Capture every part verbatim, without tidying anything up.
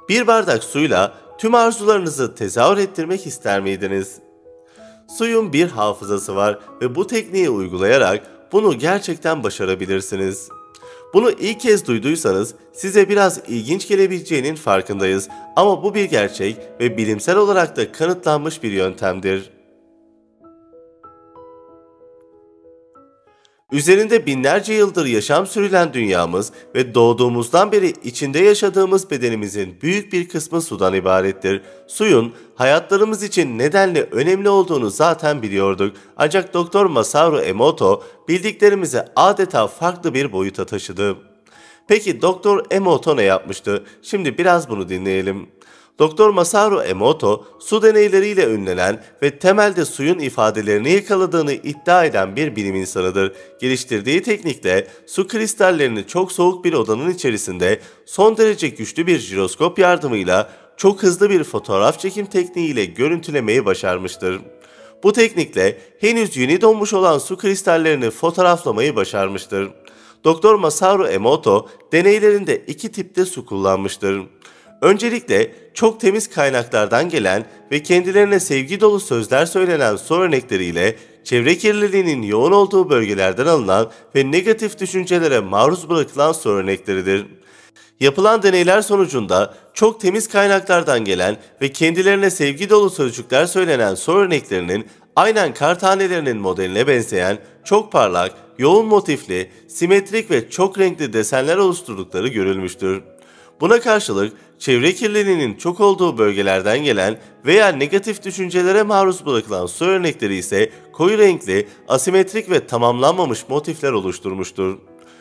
Bir bardak suyla tüm arzularınızı tezahür ettirmek ister miydiniz? Suyun bir hafızası var ve bu tekniği uygulayarak bunu gerçekten başarabilirsiniz. Bunu ilk kez duyduysanız size biraz ilginç gelebileceğinin farkındayız ama bu bir gerçek ve bilimsel olarak da kanıtlanmış bir yöntemdir. Üzerinde binlerce yıldır yaşam sürülen dünyamız ve doğduğumuzdan beri içinde yaşadığımız bedenimizin büyük bir kısmı sudan ibarettir. Suyun hayatlarımız için nedenle önemli olduğunu zaten biliyorduk. Ancak Doktor Masaru Emoto bildiklerimizi adeta farklı bir boyuta taşıdı. Peki Doktor Emoto ne yapmıştı? Şimdi biraz bunu dinleyelim. Doktor Masaru Emoto, su deneyleriyle ünlenen ve temelde suyun ifadelerini yakaladığını iddia eden bir bilim insanıdır. Geliştirdiği teknikle su kristallerini çok soğuk bir odanın içerisinde son derece güçlü bir jiroskop yardımıyla çok hızlı bir fotoğraf çekim tekniğiyle görüntülemeyi başarmıştır. Bu teknikle henüz yeni donmuş olan su kristallerini fotoğraflamayı başarmıştır. Doktor Masaru Emoto deneylerinde iki tipte su kullanmıştır. Öncelikle çok temiz kaynaklardan gelen ve kendilerine sevgi dolu sözler söylenen su örnekleriyle çevre kirliliğinin yoğun olduğu bölgelerden alınan ve negatif düşüncelere maruz bırakılan su örnekleridir. Yapılan deneyler sonucunda çok temiz kaynaklardan gelen ve kendilerine sevgi dolu sözcükler söylenen su örneklerinin aynen kar tanelerinin modeline benzeyen çok parlak, yoğun motifli, simetrik ve çok renkli desenler oluşturdukları görülmüştür. Buna karşılık çevre kirliliğinin çok olduğu bölgelerden gelen veya negatif düşüncelere maruz bırakılan su örnekleri ise koyu renkli, asimetrik ve tamamlanmamış motifler oluşturmuştur.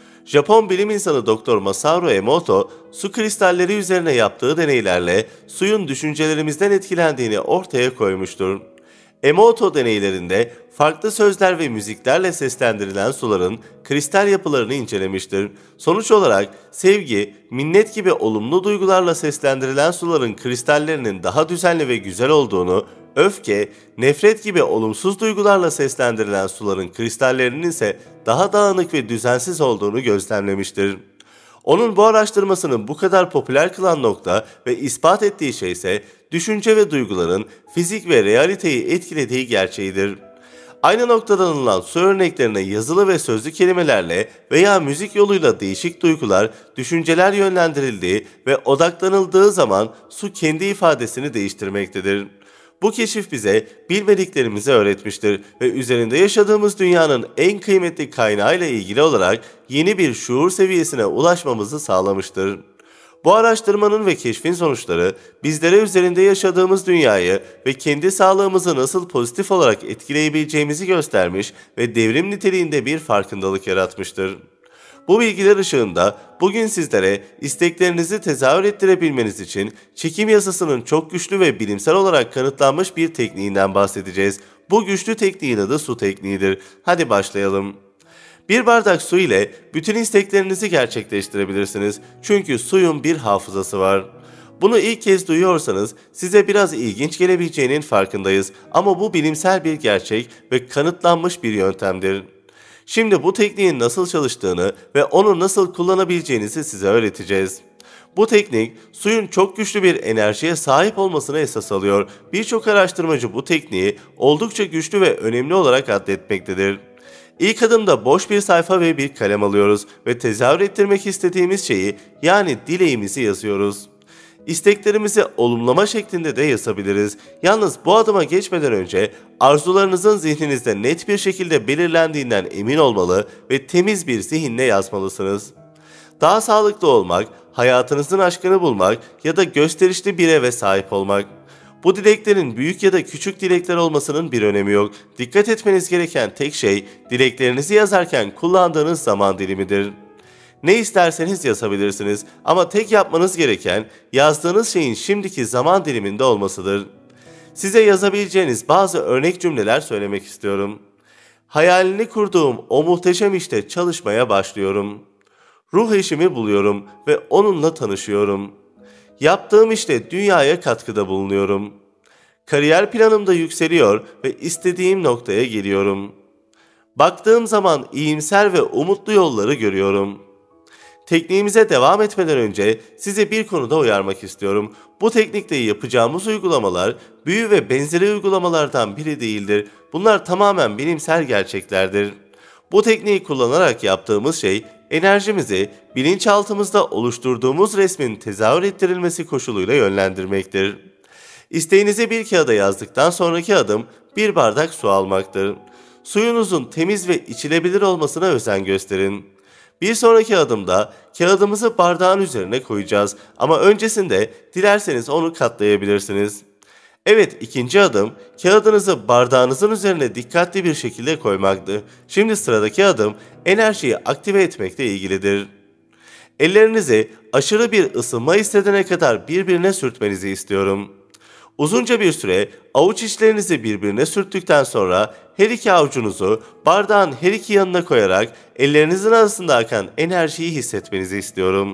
Japon bilim insanı Doktor Masaru Emoto, su kristalleri üzerine yaptığı deneylerle suyun düşüncelerimizden etkilendiğini ortaya koymuştur. Emoto deneylerinde farklı sözler ve müziklerle seslendirilen suların kristal yapılarını incelemiştir. Sonuç olarak sevgi, minnet gibi olumlu duygularla seslendirilen suların kristallerinin daha düzenli ve güzel olduğunu, öfke, nefret gibi olumsuz duygularla seslendirilen suların kristallerinin ise daha dağınık ve düzensiz olduğunu gözlemlemiştir. Onun bu araştırmasını bu kadar popüler kılan nokta ve ispat ettiği şey ise düşünce ve duyguların fizik ve realiteyi etkilediği gerçeğidir. Aynı noktadan alınan su örneklerine yazılı ve sözlü kelimelerle veya müzik yoluyla değişik duygular, düşünceler yönlendirildiği ve odaklanıldığı zaman su kendi ifadesini değiştirmektedir. Bu keşif bize bilmediklerimizi öğretmiştir ve üzerinde yaşadığımız dünyanın en kıymetli kaynağıyla ilgili olarak yeni bir şuur seviyesine ulaşmamızı sağlamıştır. Bu araştırmanın ve keşfin sonuçları bizlere üzerinde yaşadığımız dünyayı ve kendi sağlığımızı nasıl pozitif olarak etkileyebileceğimizi göstermiş ve devrim niteliğinde bir farkındalık yaratmıştır. Bu bilgiler ışığında bugün sizlere isteklerinizi tezahür ettirebilmeniz için çekim yasasının çok güçlü ve bilimsel olarak kanıtlanmış bir tekniğinden bahsedeceğiz. Bu güçlü tekniğin adı su tekniğidir. Hadi başlayalım. Bir bardak su ile bütün isteklerinizi gerçekleştirebilirsiniz. Çünkü suyun bir hafızası var. Bunu ilk kez duyuyorsanız size biraz ilginç gelebileceğinin farkındayız ama bu bilimsel bir gerçek ve kanıtlanmış bir yöntemdir. Şimdi bu tekniğin nasıl çalıştığını ve onu nasıl kullanabileceğinizi size öğreteceğiz. Bu teknik suyun çok güçlü bir enerjiye sahip olmasını esas alıyor. Birçok araştırmacı bu tekniği oldukça güçlü ve önemli olarak addetmektedir. İlk adımda boş bir sayfa ve bir kalem alıyoruz ve tezahür ettirmek istediğimiz şeyi yani dileğimizi yazıyoruz. İsteklerimizi olumlama şeklinde de yazabiliriz. Yalnız bu adıma geçmeden önce arzularınızın zihninizde net bir şekilde belirlendiğinden emin olmalı ve temiz bir zihinle yazmalısınız. Daha sağlıklı olmak, hayatınızın aşkını bulmak ya da gösterişli bir eve sahip olmak. Bu dileklerin büyük ya da küçük dilekler olmasının bir önemi yok. Dikkat etmeniz gereken tek şey dileklerinizi yazarken kullandığınız zaman dilimidir. Ne isterseniz yazabilirsiniz ama tek yapmanız gereken yazdığınız şeyin şimdiki zaman diliminde olmasıdır. Size yazabileceğiniz bazı örnek cümleler söylemek istiyorum. Hayalini kurduğum o muhteşem işte çalışmaya başlıyorum. Ruh eşimi buluyorum ve onunla tanışıyorum. Yaptığım işte dünyaya katkıda bulunuyorum. Kariyer planımda yükseliyor ve istediğim noktaya geliyorum. Baktığım zaman iyimser ve umutlu yolları görüyorum. Tekniğimize devam etmeden önce size bir konuda uyarmak istiyorum. Bu teknikte yapacağımız uygulamalar büyü ve benzeri uygulamalardan biri değildir. Bunlar tamamen bilimsel gerçeklerdir. Bu tekniği kullanarak yaptığımız şey enerjimizi bilinçaltımızda oluşturduğumuz resmin tezahür ettirilmesi koşuluyla yönlendirmektir. İsteğinizi bir kağıda yazdıktan sonraki adım bir bardak su almaktır. Suyunuzun temiz ve içilebilir olmasına özen gösterin. Bir sonraki adımda kağıdımızı bardağın üzerine koyacağız ama öncesinde dilerseniz onu katlayabilirsiniz. Evet, ikinci adım kağıdınızı bardağınızın üzerine dikkatli bir şekilde koymaktı. Şimdi sıradaki adım enerjiyi aktive etmekle ilgilidir. Ellerinizi aşırı bir ısınma hissedene kadar birbirine sürtmenizi istiyorum. Uzunca bir süre avuç içlerinizi birbirine sürttükten sonra her iki avucunuzu bardağın her iki yanına koyarak ellerinizin arasında akan enerjiyi hissetmenizi istiyorum.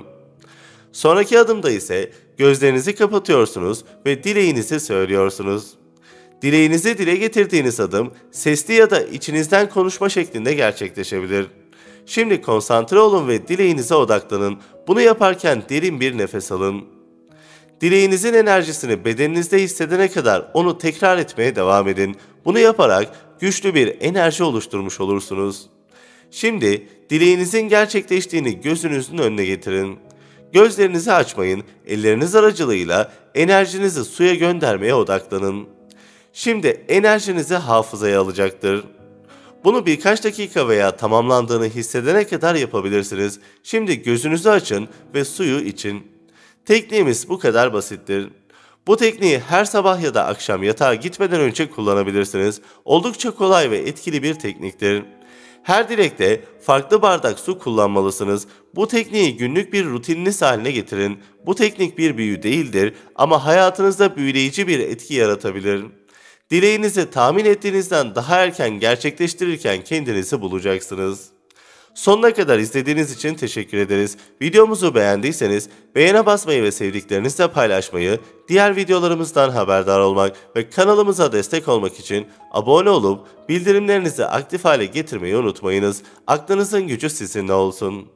Sonraki adımda ise gözlerinizi kapatıyorsunuz ve dileğinizi söylüyorsunuz. Dileğinizi dile getirdiğiniz adım sesli ya da içinizden konuşma şeklinde gerçekleşebilir. Şimdi konsantre olun ve dileğinize odaklanın. Bunu yaparken derin bir nefes alın. Dileğinizin enerjisini bedeninizde hissedene kadar onu tekrar etmeye devam edin. Bunu yaparak güçlü bir enerji oluşturmuş olursunuz. Şimdi dileğinizin gerçekleştiğini gözünüzün önüne getirin. Gözlerinizi açmayın, elleriniz aracılığıyla enerjinizi suya göndermeye odaklanın. Şimdi enerjinizi hafızaya alacaktır. Bunu birkaç dakika veya tamamlandığını hissedene kadar yapabilirsiniz. Şimdi gözünüzü açın ve suyu için. Tekniğimiz bu kadar basittir. Bu tekniği her sabah ya da akşam yatağa gitmeden önce kullanabilirsiniz. Oldukça kolay ve etkili bir tekniktir. Her dilekte farklı bardak su kullanmalısınız. Bu tekniği günlük bir rutininiz haline getirin. Bu teknik bir büyü değildir ama hayatınızda büyüleyici bir etki yaratabilir. Dileğinizi tahmin ettiğinizden daha erken gerçekleştirirken kendinizi bulacaksınız. Sonuna kadar izlediğiniz için teşekkür ederiz. Videomuzu beğendiyseniz beğene basmayı ve sevdiklerinizle paylaşmayı, diğer videolarımızdan haberdar olmak ve kanalımıza destek olmak için abone olup bildirimlerinizi aktif hale getirmeyi unutmayınız. Aklınızın gücü sizinle olsun.